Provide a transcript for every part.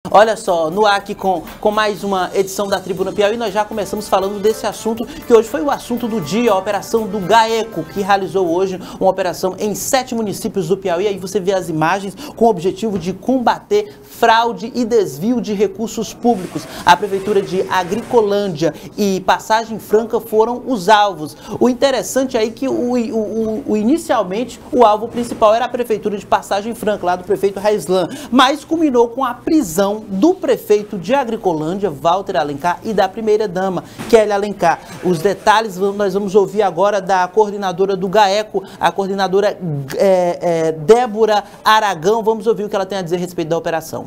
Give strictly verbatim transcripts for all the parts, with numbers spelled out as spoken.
Olha só, no ar aqui com, com mais uma edição da Tribuna Piauí, nós já começamos falando desse assunto, que hoje foi o assunto do dia, a operação do GAECO, que realizou hoje uma operação em sete municípios do Piauí. Aí você vê as imagens com o objetivo de combater fraude e desvio de recursos públicos. A Prefeitura de Agricolândia e Passagem Franca foram os alvos. O interessante aí é que o, o, o, inicialmente o alvo principal era a Prefeitura de Passagem Franca, lá do prefeito Raislan, mas culminou com a prisão do prefeito de Agricolândia, Walter Alencar, e da primeira-dama, Kelly Alencar. Os detalhes nós vamos ouvir agora da coordenadora do GAECO, a coordenadora é, é, Débora Aragão. Vamos ouvir o que ela tem a dizer a respeito da operação.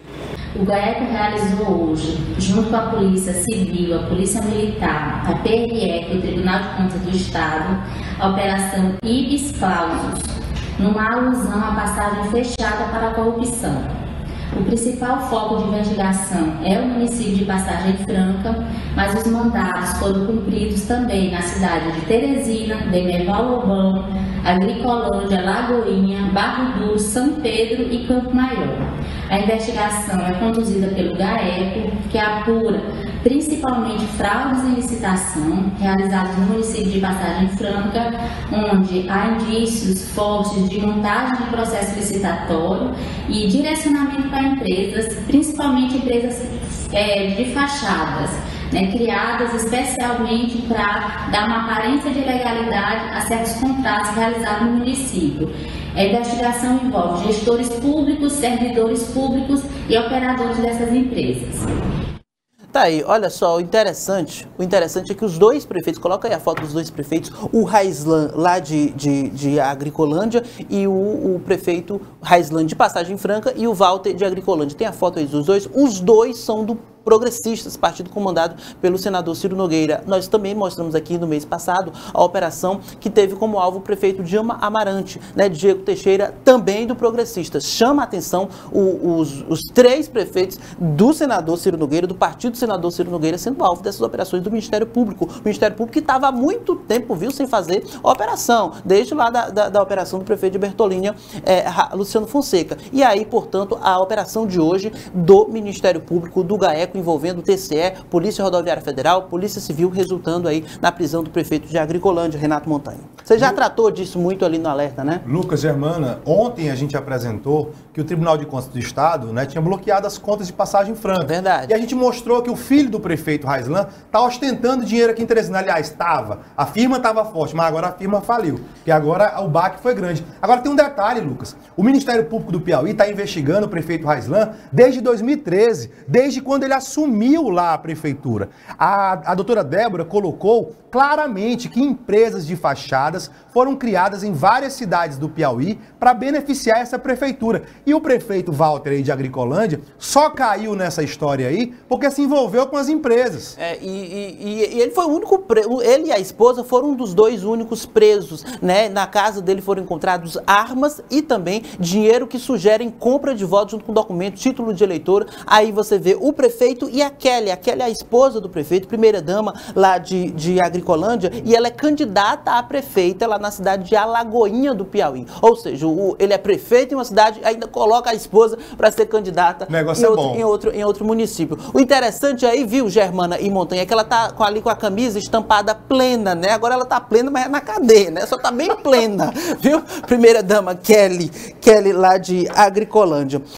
O GAECO realizou hoje, junto com a Polícia Civil, a Polícia Militar, a P R E e o Tribunal de Contas do Estado, a Operação Ibis Clausus, numa alusão à passagem fechada para a corrupção. O principal foco de investigação é o município de Passagem Franca, mas os mandados foram cumpridos também na cidade de Teresina, Demerval Lobão, Agricolândia, Lagoinha, Barro Duro, São Pedro e Campo Maior. A investigação é conduzida pelo GAECO, que apura principalmente fraudes em licitação realizadas no município de Passagem Franca, onde há indícios fortes de montagem de processo licitatório e direcionamento para empresas, principalmente empresas é, de fachadas, né, criadas especialmente para dar uma aparência de legalidade a certos contratos realizados no município. A investigação envolve gestores públicos, servidores públicos e operadores dessas empresas. Tá aí, olha só, o interessante, o interessante é que os dois prefeitos, coloca aí a foto dos dois prefeitos, o Raislan lá de, de, de Agricolândia e o, o prefeito Raislan de Passagem Franca e o Walter de Agricolândia. Tem a foto aí dos dois, os dois são do Progressistas, partido comandado pelo senador Ciro Nogueira. Nós também mostramos aqui no mês passado a operação que teve como alvo o prefeito Dilma Amarante, né, Diego Teixeira, também do Progressistas. Chama a atenção o, os, os três prefeitos do senador Ciro Nogueira, do partido do senador Ciro Nogueira, sendo alvo dessas operações do Ministério Público. O Ministério Público que estava há muito tempo, viu, sem fazer operação, desde lá da, da, da operação do prefeito de Bertolínia, é, Luciano Fonseca. E aí, portanto, a operação de hoje do Ministério Público, do GAECO, envolvendo o T C E, Polícia Rodoviária Federal, Polícia Civil, resultando aí na prisão do prefeito de Agricolândia, Renato Montanha. Você já Lu... tratou disso muito ali no alerta, né? Lucas, Germana, ontem a gente apresentou que o Tribunal de Contas do Estado, né, tinha bloqueado as contas de Passagem Franca. Verdade. E a gente mostrou que o filho do prefeito Raislan está ostentando dinheiro aqui em Teresina. Aliás, estava. A firma estava forte, mas agora a firma faliu. Porque agora o baque foi grande. Agora tem um detalhe, Lucas. O Ministério Público do Piauí está investigando o prefeito Raislan desde dois mil e treze, desde quando ele assumiu lá a prefeitura. A, a doutora Débora colocou claramente que empresas de fachadas foram criadas em várias cidades do Piauí para beneficiar essa prefeitura. E o prefeito Walter aí de Agricolândia só caiu nessa história aí porque se envolveu com as empresas. É, e, e, e ele foi o único, preso, ele e a esposa foram um dos dois únicos presos, né? Na casa dele foram encontrados armas e também dinheiro que sugerem compra de votos junto com documento, título de eleitor. Aí você vê o prefeito e a Kelly. A Kelly é a esposa do prefeito, primeira-dama lá de, de Agricolândia, e ela é candidata a prefeita lá na cidade de Alagoinha do Piauí. Ou seja, o, ele é prefeito em uma cidade, ainda coloca a esposa para ser candidata em, é outro, em, outro, em outro município. O interessante aí, viu, Germana e Montanha, é que ela tá com, ali com a camisa estampada plena, né? Agora ela tá plena, mas é na cadeia, né? Só tá bem plena, viu? Primeira-dama Kelly, Kelly lá de Agricolândia.